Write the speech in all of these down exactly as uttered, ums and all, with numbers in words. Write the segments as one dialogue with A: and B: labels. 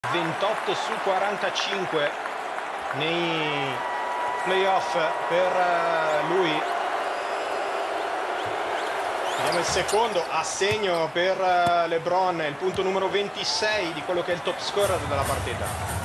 A: ventotto su quarantacinque nei playoff per lui. Vediamo il secondo assegno per LeBron, il punto numero ventisei di quello che è il top scorer della partita.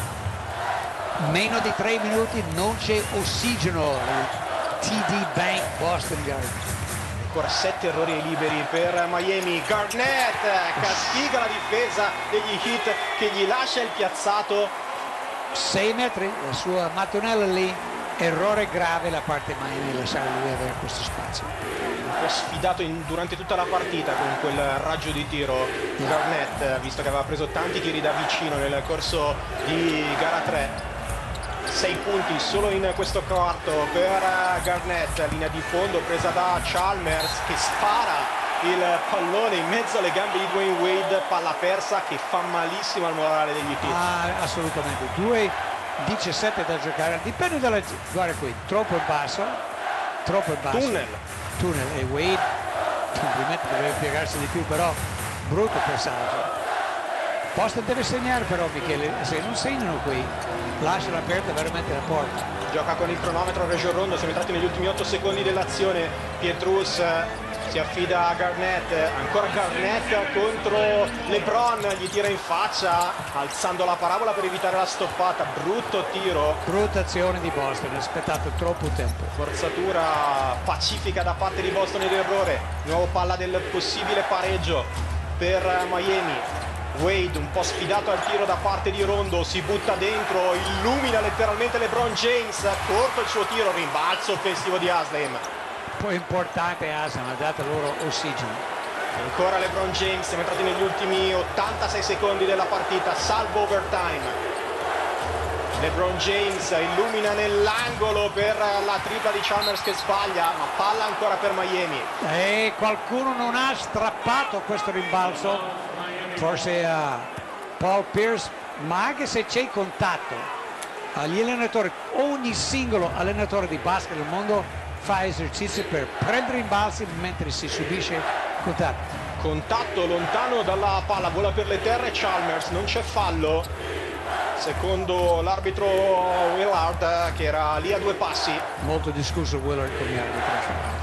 B: Meno di tre minuti, non c'è ossigeno. T D Bank Boston Garden.
A: Ancora sette errori liberi per Miami. Garnett castiga la difesa degli Heat che gli lascia il piazzato.
B: sei metri, la sua mattonella lì, errore grave da parte di Miami, lasciare lui avere questo spazio.
A: Un po' sfidato in, durante tutta la partita con quel raggio di tiro Garnett, visto che aveva preso tanti tiri da vicino nel corso di gara tre. sei punti solo in questo quarto per Garnett, linea di fondo presa da Chalmers che spara il pallone in mezzo alle gambe di Dwayne Wade, palla persa che fa malissimo al morale degli Heat.
B: Ah, assolutamente, due diciassette da giocare, dipende dalla... guarda qui, troppo in basso, troppo in basso.
A: Tunnel.
B: Tunnel e Wade, complimenti, deve piegarsi di più, però brutto passaggio. Boston deve segnare però, Michele, se non segnano qui lasciano aperta veramente la porta.
A: Gioca con il cronometro Rajon Rondo, siamo entrati negli ultimi otto secondi dell'azione. Pietrus si affida a Garnett, ancora Garnett contro LeBron, gli tira in faccia alzando la parabola per evitare la stoppata. Brutto tiro,
B: brutta azione di Boston, ha aspettato troppo tempo.
A: Forzatura pacifica da parte di Boston ed errore. Nuovo palla del possibile pareggio per Miami. Wade un po' sfidato al tiro da parte di Rondo, si butta dentro, illumina letteralmente LeBron James, corto il suo tiro, rimbalzo offensivo di Haslem.
B: Poi importante Haslem, ha dato loro ossigeno.
A: Ancora LeBron James, siamo entrati negli ultimi ottantasei secondi della partita, salvo overtime. LeBron James illumina nell'angolo per la tripla di Chalmers che sbaglia, ma palla ancora per Miami.
B: E qualcuno non ha strappato questo rimbalzo. Forse uh, Paul Pierce, ma anche se c'è contatto, agli allenatori, ogni singolo allenatore di basket del mondo fa esercizi per prendere rimbalzi mentre si subisce contatto.
A: Contatto lontano dalla palla, vola per le terre Chalmers, non c'è fallo, secondo l'arbitro Willard che era lì a due passi.
B: Molto discusso Willard con gli arbitri.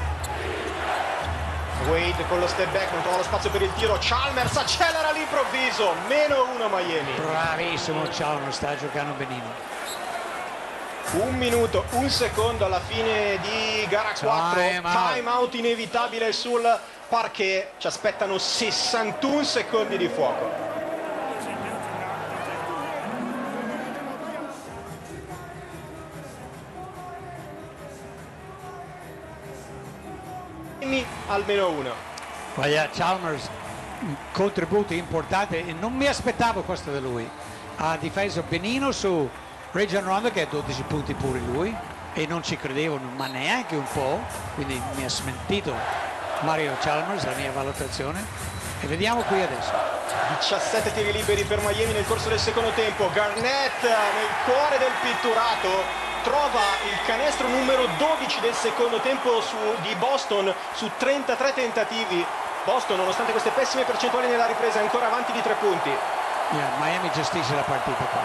A: Wade con lo step back, non trova lo spazio per il tiro, Chalmers accelera all'improvviso, meno uno Miami.
B: Bravissimo Chalmers, sta giocando benino.
A: Un minuto, un secondo alla fine di gara quattro, time out, time out inevitabile sul parquet, ci aspettano sessantuno secondi di fuoco. Almeno uno.
B: Guarda, Chalmers, un contributo importante e non mi aspettavo questo da lui. Ha difeso benino su Rajon Rondo che ha dodici punti pure lui e non ci credevo, ma neanche un po', quindi mi ha smentito Mario Chalmers, la mia valutazione, e vediamo qui adesso.
A: diciassette tiri liberi per Miami nel corso del secondo tempo. Garnett nel cuore del pitturato trova il canestro numero dodici del secondo tempo su, di Boston su trentatré tentativi. Boston, nonostante queste pessime percentuali nella ripresa, è ancora avanti di tre punti.
B: Yeah, Miami gestisce la partita qua.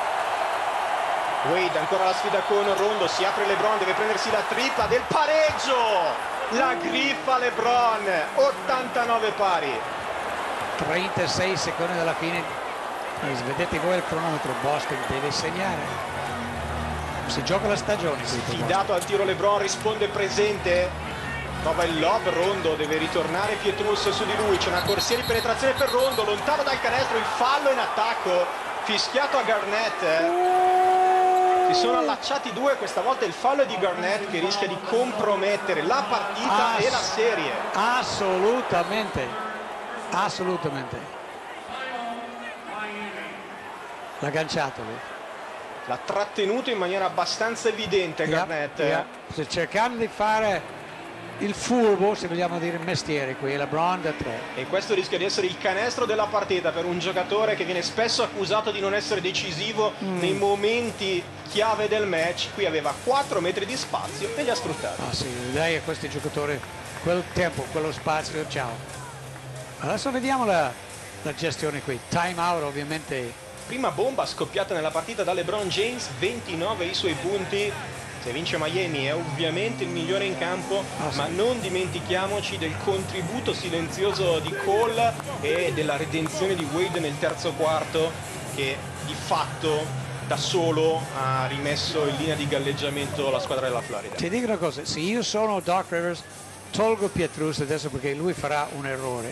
A: Wade ancora la sfida con Rondo, si apre LeBron, deve prendersi la tripla del pareggio. La griffa LeBron, ottantanove pari.
B: trentasei secondi dalla fine. Vedete voi il cronometro, Boston deve segnare. Si gioca la stagione.
A: Sfidato al tiro LeBron, risponde presente, trova il lob, Rondo deve ritornare Pietrus su di lui, c'è una corsia di penetrazione per Rondo, lontano dal canestro, il fallo in attacco, fischiato a Garnett. Si sono allacciati due, questa volta il fallo è di Garnett che rischia di compromettere la partita Ass- e la serie.
B: Assolutamente, assolutamente. L'ha agganciato lui.
A: L'ha trattenuto in maniera abbastanza evidente Garnett.
B: Yeah, yeah. Cercando di fare il furbo, se vogliamo dire il mestiere qui, LeBron da tre.
A: E questo rischia di essere il canestro della partita per un giocatore che viene spesso accusato di non essere decisivo mm. nei momenti chiave del match. Qui aveva quattro metri di spazio e li ha sfruttati.
B: Ah sì, dai a questi giocatori quel tempo, quello spazio, ciao. Adesso vediamo la, la gestione qui. Time out ovviamente
A: prima bomba scoppiata nella partita da LeBron James, ventinove i suoi punti. Se vince Miami è ovviamente il migliore in campo,
B: ah, sì.
A: ma non dimentichiamoci del contributo silenzioso di Cole e della redenzione di Wade nel terzo quarto, che di fatto da solo ha rimesso in linea di galleggiamento la squadra della Florida.
B: Ti dico una cosa, se io sono Doc Rivers tolgo Pietrus adesso perché lui farà un errore.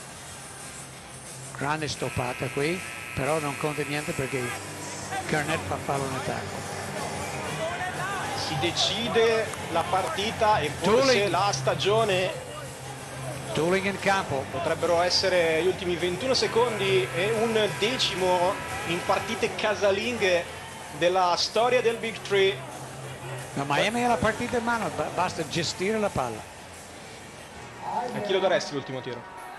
B: Grande stoppata qui, però non conta niente perché Garnett fa fallo in attacco.
A: Si decide la partita e forse
B: Tooling.
A: la stagione.
B: Tooling in campo.
A: Potrebbero essere gli ultimi ventuno secondi e un decimo in partite casalinghe della storia del Big Three.
B: Ma Miami ha la partita in mano, basta gestire la palla.
A: A chi lo daresti l'ultimo tiro?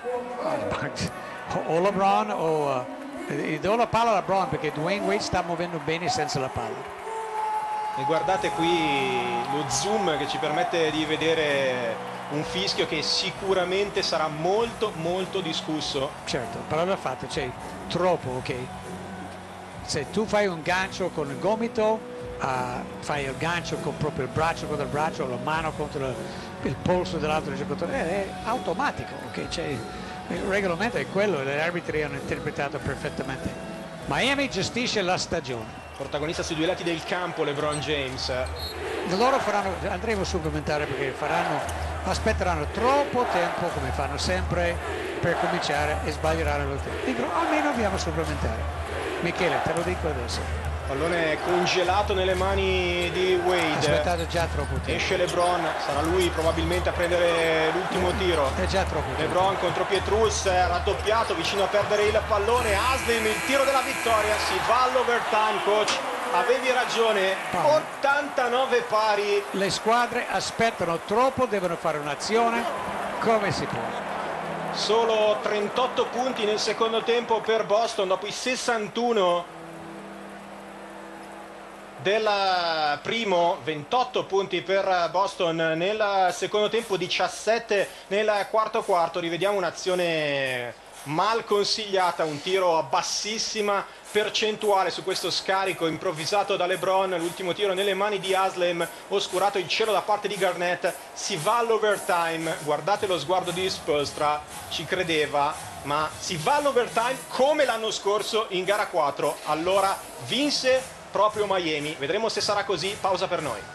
B: O LeBron o uh, do la palla a LeBron perché Dwayne Wade sta muovendo bene senza la palla.
A: E guardate qui lo zoom che ci permette di vedere un fischio che sicuramente sarà molto molto discusso.
B: Certo, però l'ha fatto, cioè troppo, ok? Se tu fai un gancio con il gomito, uh, fai il gancio con proprio il braccio contro il braccio, la mano contro il, il polso dell'altro giocatore, è, è automatico, ok? Cioè, il regolamento è quello e gli arbitri hanno interpretato perfettamente. Miami gestisce la stagione.
A: Protagonista sui due lati del campo LeBron James.
B: Loro faranno, andremo a supplementare perché faranno, aspetteranno troppo tempo come fanno sempre per cominciare e sbaglieranno lo tempo. Dico, almeno abbiamo supplementare. Michele, te lo dico adesso.
A: Pallone congelato nelle mani di Wade.
B: Aspettato già troppo tempo.
A: Esce LeBron, sarà lui probabilmente a prendere l'ultimo tiro.
B: È già troppo tempo.
A: LeBron contro Pietrus, raddoppiato, vicino a perdere il pallone. Haslem, il tiro della vittoria, si va all'overtime, coach. Avevi ragione, ottantanove pari.
B: Le squadre aspettano troppo, devono fare un'azione come si può.
A: Solo trentotto punti nel secondo tempo per Boston dopo i sessantuno del primo, ventotto punti per Boston nel secondo tempo, diciassette nel quarto quarto. Rivediamo un'azione mal consigliata, un tiro a bassissima percentuale su questo scarico improvvisato da LeBron, l'ultimo tiro nelle mani di Haslem, oscurato il cielo da parte di Garnett. Si va all'overtime, guardate lo sguardo di Spoelstra, ci credeva, ma si va all'overtime come l'anno scorso in gara quattro, allora vinse proprio Miami. Vedremo se sarà così. Pausa per noi.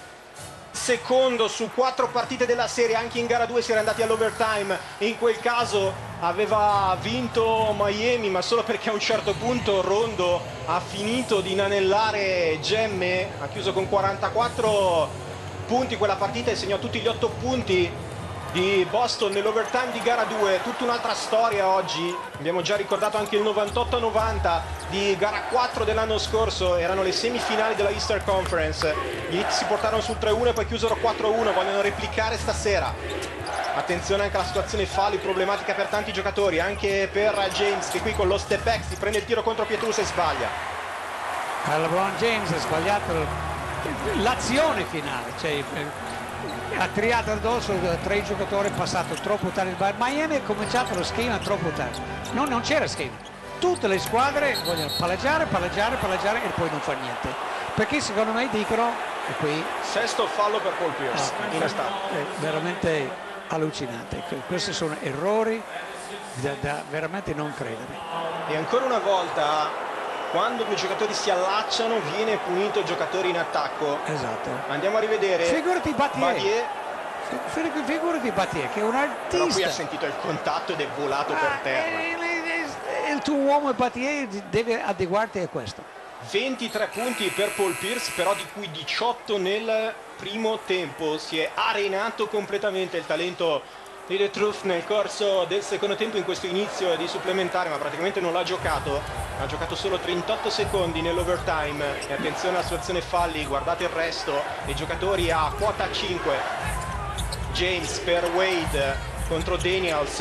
A: Secondo su quattro partite della serie, anche in gara due si era andati all'overtime. In quel caso aveva vinto Miami, ma solo perché a un certo punto Rondo ha finito di inanellare gemme. Ha chiuso con quarantaquattro punti quella partita e segnò tutti gli otto punti di Boston nell'overtime di gara due. Tutta un'altra storia oggi. Abbiamo già ricordato anche il novantotto novanta di gara quattro dell'anno scorso. Erano le semifinali della Eastern Conference. Gli Heat si portarono sul tre uno e poi chiusero quattro uno. Vogliono replicare stasera. Attenzione anche alla situazione falli, problematica per tanti giocatori, anche per James, che qui con lo step back si prende il tiro contro Pietrus e sbaglia.
B: LeBron James ha sbagliato l'azione finale, cioè ha triato addosso tre giocatori, è passato troppo tardi. Miami ha cominciato lo schema troppo tardi, no, non c'era schema. Tutte le squadre vogliono palleggiare, palleggiare, palleggiare e poi non fa niente, perché secondo me dicono, e qui
A: sesto fallo per Paul Pierce,
B: no,
A: inestato.
B: È veramente allucinante, questi sono errori da, da veramente non credere.
A: E ancora una volta, quando due giocatori si allacciano, viene punito il giocatore in attacco.
B: Esatto.
A: Andiamo a rivedere.
B: Figurati Battier.
A: Battier.
B: Figurati Battier, che è un artista.
A: Però qui ha sentito il contatto ed è volato
B: ah,
A: per terra.
B: Il, il tuo uomo Battier deve adeguarti a questo.
A: ventitré punti per Paul Pierce, però di cui diciotto nel primo tempo. Si è arenato completamente il talento di The Truth nel corso del secondo tempo, in questo inizio di supplementare, ma praticamente non l'ha giocato. Ha giocato solo trentotto secondi nell'overtime. E attenzione alla situazione falli, guardate il resto dei giocatori a quota cinque. James per Wade contro Daniels.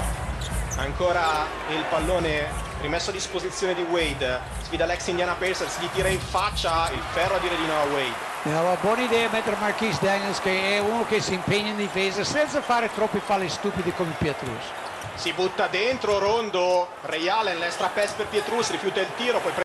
A: Ancora il pallone rimesso a disposizione di Wade. Sfida l'ex Indiana Pacers, gli tira in faccia, il ferro a dire di no a Wade.
B: Una buona idea mettere Marquise Daniels, che è uno che si impegna in difesa senza fare troppi falli stupidi come Pietrus.
A: Si butta dentro Rondo, Ray Allen, l'extra pass per Pietrus, rifiuta il tiro, poi